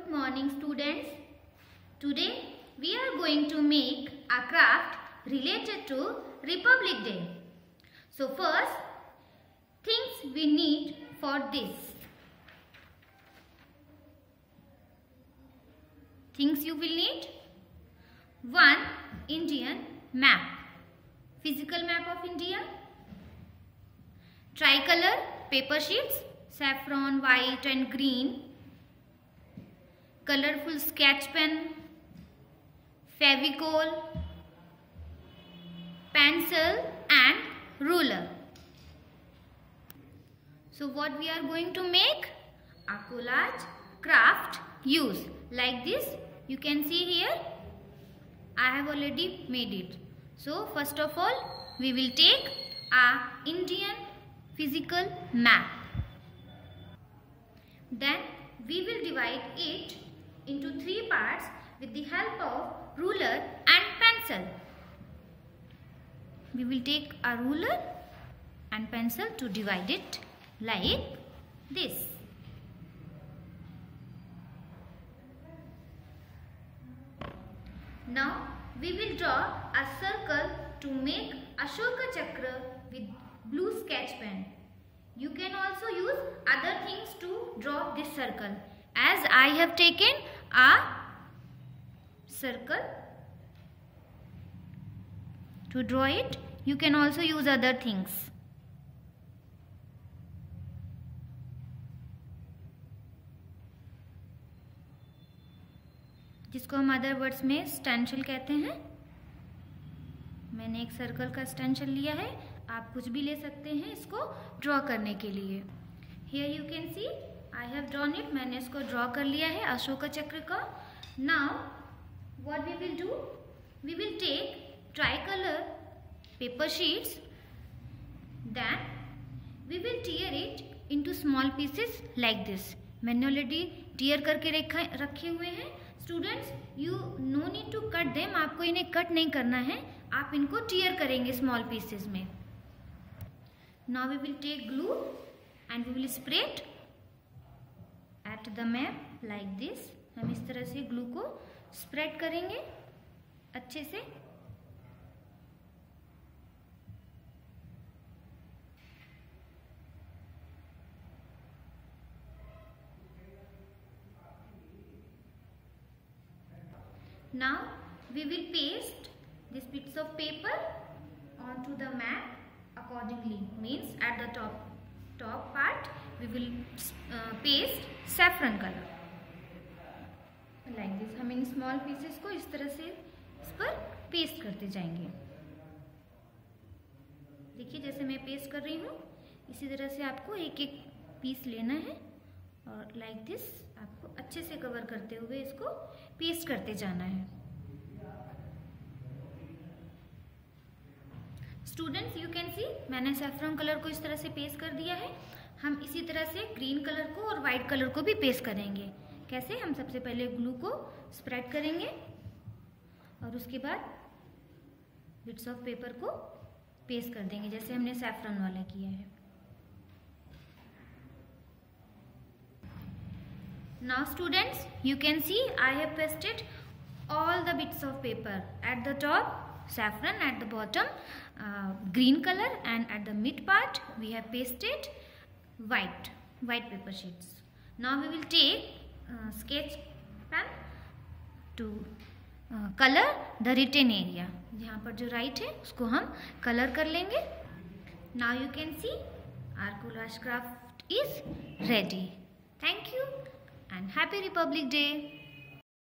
Good morning students. Today we are going to make a craft related to Republic Day. So first, things we need for this. Things you will need. 1. Indian map. Physical map of India. Tricolor paper sheets, saffron, white and green. Colorful sketch pen, Fevicol, pencil and ruler. So what we are going to make? A collage craft use. Like this you can see here. I have already made it. So first of all we will take a Indian physical map. Then we will divide it into 3 parts with the help of ruler and pencil. We will take a ruler and pencil to divide it like this. Now we will draw a circle to make Ashoka Chakra with blue sketch pen. You can also use other things to draw this circle. As I have taken a circle to draw it, you can also use other things. जिसको हम other words में स्टेंशिल कहते हैं. मैंने एक circle का स्टेंशिल लिया है. आप कुछ भी ले सकते हैं इसको ड्रॉ करने के लिए. Here you can see I have drawn it. मैंने इसको ड्रॉ कर लिया है अशोका चक्र का. Now what we will do? We will take tricolor paper sheets. Then we will tear it into small pieces like this. मैंने ऑलरेडी टीयर करके रखे हुए हैं. Students you no need to cut them. आपको इन्हें कट नहीं करना है. आप इनको टीयर करेंगे स्मॉल पीसेस में. Now we will take glue and we will spray it at the map like this. हम इस तरह से ग्लू को स्प्रेड करेंगे अच्छे से. Now we will paste these bits of paper onto the map accordingly. Means at the top part we will paste saffron color like this. हम इन small pieces को इस तरह से इस पर पेस्ट करते जाएंगे. देखिए जैसे मैं पेस्ट कर रही हूँ इसी तरह से आपको एक एक पीस लेना है और लाइक दिस आपको अच्छे से कवर करते हुए इसको पेस्ट करते जाना है. स्टूडेंट्स यू कैन सी मैंने सैफरन कलर को इस तरह से पेस्ट कर दिया है. हम इसी तरह से ग्रीन कलर को और वाइट कलर को भी पेस्ट करेंगे. कैसे? हम सबसे पहले ग्लू को स्प्रेड करेंगे और उसके बाद बिट्स ऑफ पेपर को पेस्ट कर देंगे जैसे हमने सैफरन वाला किया है. Now students you can see I have pasted all the bits of paper. At the top saffron, at the bottom green color, and at the mid part we have pasted white paper sheets. Now we will take sketch pen to color the written area. यहाँ पर जो right है उसको हम color कर लेंगे. Now you can see our collage craft is ready. Thank you and Happy Republic Day.